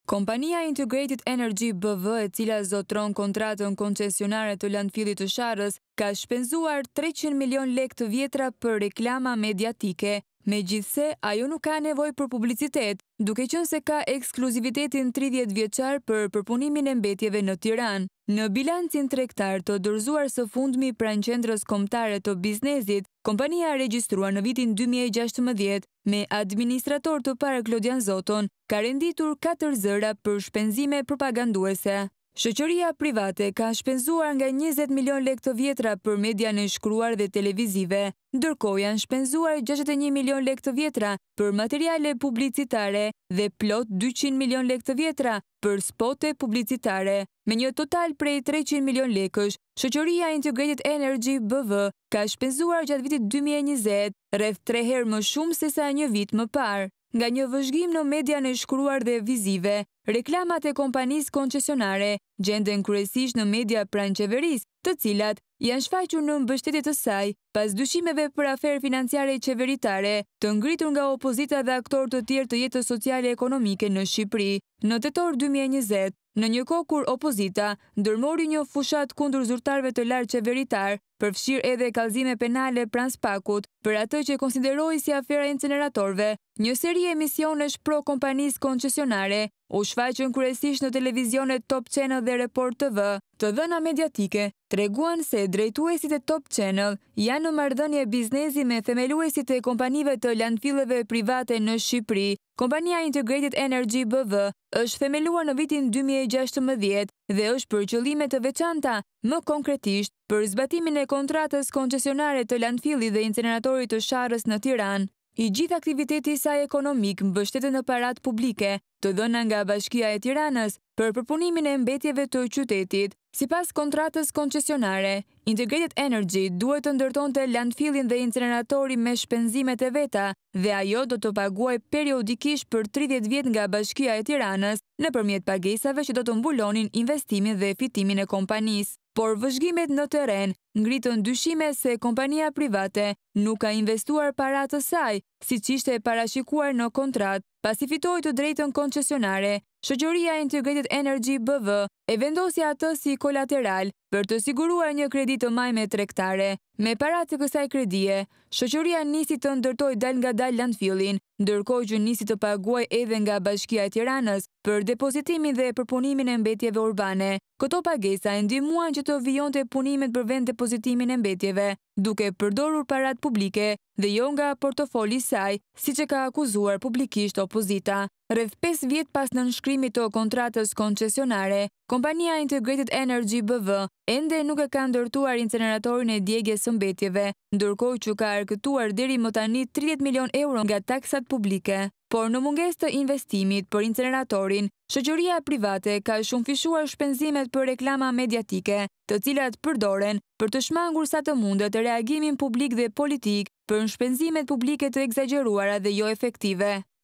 Kompania Integrated Energy BV, e cila zotron kontratën koncesionare të landfillit të Sharrës, ka shpenzuar 300 milion lekë të vjetra për reklama mediatike. Megjithse, ajo nuk ka nevojë për publicitet, duke qenë se ka ekskluzivitetin 30 vjeçar për përpunimin e mbetjeve në Tiranë. Në bilancin tregtar të dorëzuar së fundmi pranë qendrës kombëtare të biznesit, kompania regjistruar në vitin 2016 me administrator të parë Klodian Zoton, ka renditur 4 zëra për shpenzime propaganduese. Shoqëria private ka shpenzuar nga 20 milion lekë të vjetra për median e shkruar dhe televizive, ndërkohë janë shpenzuar 61 milion lekë të vjetra për materiale publicitare dhe plot 200 milion lekë të vjetra për spote publicitare. Me një total prej 300 milion lekësh, shoqëria Integrated Energy BV ka shpenzuar gjatë vitit 2020 rreth 3 herë më shumë se sa një vit më parë. Nga një vëzhgim në median e shkruar dhe vizive, reklamat e kompanisë koncesionare gjenden kryesisht në media pranë qeverisë, të cilat janë shfaqur në mbështetje të saj pas dyshimeve për aferë financiare qeveritare, të ngritur nga opozita dhe aktorë të tjerë të jetës sociale e ekonomike në Shqipëri. Në tetor 2020, në një kohë kur opozita ndërmori një fushat kundër zyrtarëve të lartë qeveritar, përfshirë edhe kallëzime penale pranë spakut për atë që konsideroi si afera inceneratorëve, një seri emisionesh pro kompanisë koncesionare u shfaqën kryesisht në televizionet Top Channel dhe Report TV. Të dhëna mediatike treguan se drejtuesit e Top Channel janë në marrëdhënie biznesi me themeluesit e kompanive të landfilleve private në Shqipëri. Kompania Integrated Energy BV është themeluar në vitin 2016 dhe është për qëllime të veçanta, më konkretisht për zbatimin e kontratës koncesionare të landfillit dhe inceneratorit të Sharrës në Tiranë. I gjithë aktiviteti i saj ekonomik mbështetet në paratë publike, të dhëna nga Bashkia e Tiranës për përpunimin e mbetjeve të qytetit. Sipas kontratës koncesionare, Integrated Energy duhet të ndërtonte landfillin dhe inceneratorin me shpenzimet e veta dhe ajo do të paguajë periodikisht për 30 vjet nga Bashkia e Tiranës nëpërmjet pagesave që do të mbulonin investimin dhe fitimin e kompanisë. Por vëzhgimet në terren ngritën dyshime se kompania private nuk ka investuar paratë të saj, siç ishte parashikuar në kontratë. Pasi fitoi të drejtën koncesionare, shoqëria Integrated Energy BV e vendosi atë si kolateral për të siguruar një kredi të majme tregtare. Me paratë të kësaj kredie, shoqëria nisi të ndërtojë dal nga dal landfillin, ndërkohë që nisi të paguajë edhe nga Bashkia e Tiranës për depozitimin dhe përpunimin e mbetjeve urbane. Këto pagesa e ndihmuan që të vijonte punimet për vend depozitimin e mbetjeve, duke përdorur paratë publike dhe jo nga portofoli i saj, siç e ka akuzuar publikisht opozita. Rreth 5 vjet pas nënshkrimit të kontratës koncesionare, kompania Integrated Energy BV ende nuk e ka ndërtuar inceneratorin e djegjes së mbetjeve, ndërkohë që ka arkëtuar deri më tani 30 milion euro nga taksat publike. Por në mungesë të investimit për inceneratorin, shoqëria private ka shumëfishuar shpenzimet për reklama mediatike, të cilat përdoren për të shmangur sa të mundet reagimin publik dhe politik për shpenzimet publike të egzageruara dhe jo efektive.